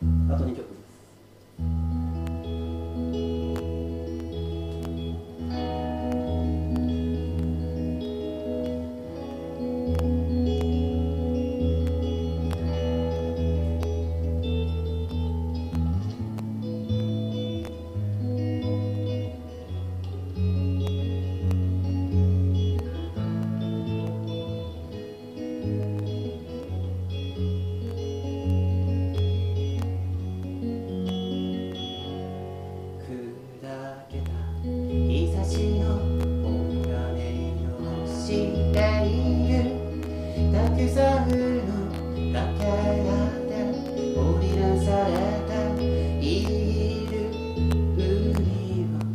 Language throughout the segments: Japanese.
あと2曲です。 たくさんの崖やで織りなされたいる海を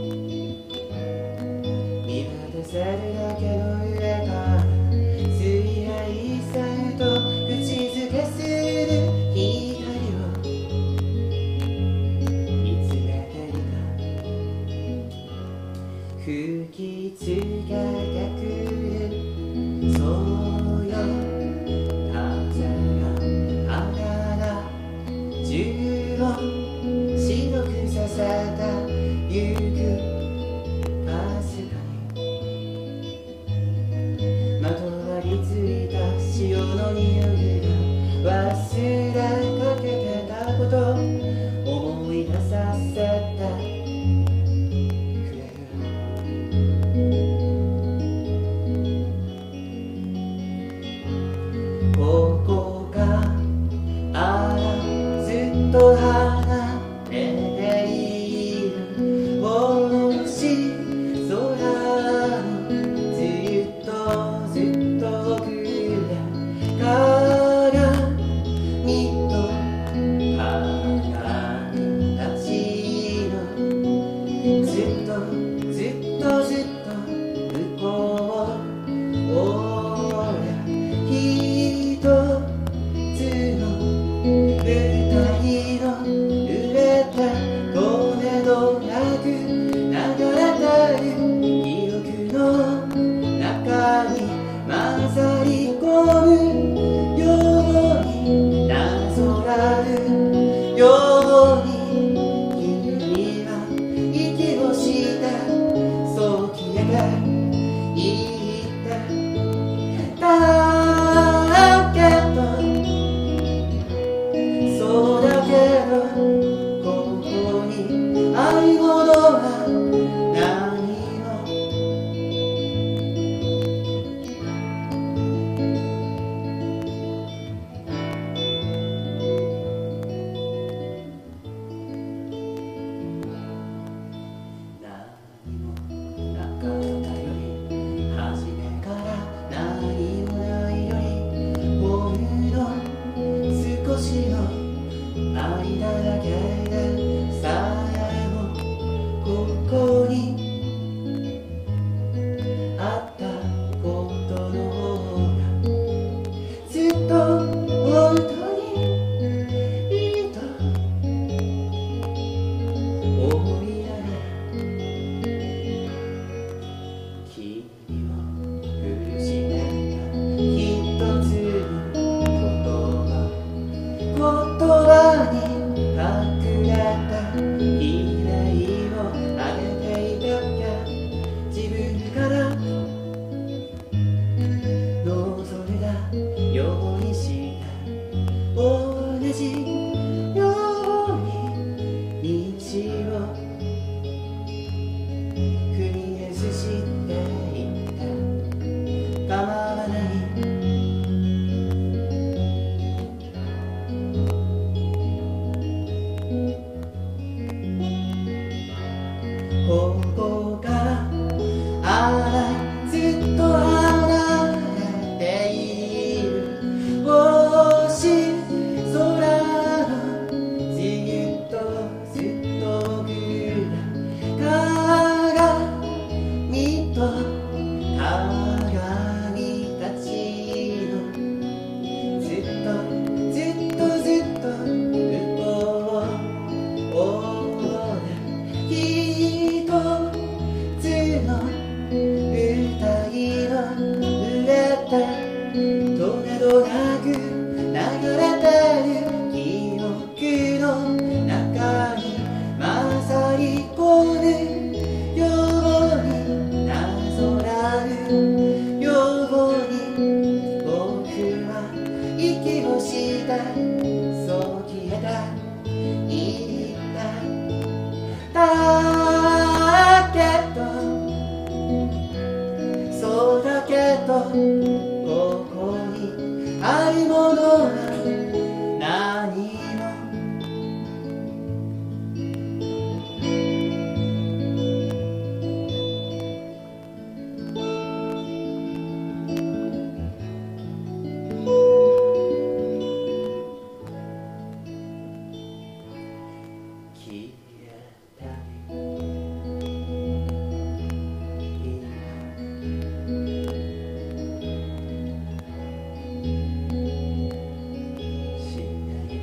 見渡せるだけの上から水平線と口づけする光を見つめていた。吹きつけてくるそうよ風があら中を白くさせたゆくかすかにまとわりついた潮の匂いが忘れかけてたこと思い出させてここがあらずっと離れている星空のずっとずっと奥で鏡と鏡たちのずっとずっとずっと向こうを一つの舞台の上で骨のなく流れてる記憶の中に混ざり込むようになぞらるように君は息をしてそう消えていってだけどそうだけどここに愛ほどは何も何もなかったより初めから何もないよりほんの少しの間だけでさえもここにあったことの方がずっと本当にいいと思い上げ君を苦しめた一つの言葉に隠れた悲鳴を上げていたっけ自分から望んだようにして同じように道を踏み外していって構わないここがあらずっと離れている星空のいたそう消えた言っただけどそうだけどここにあるものは何も消えたりしない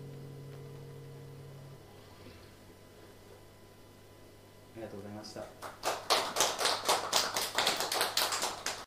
ありがとうございました。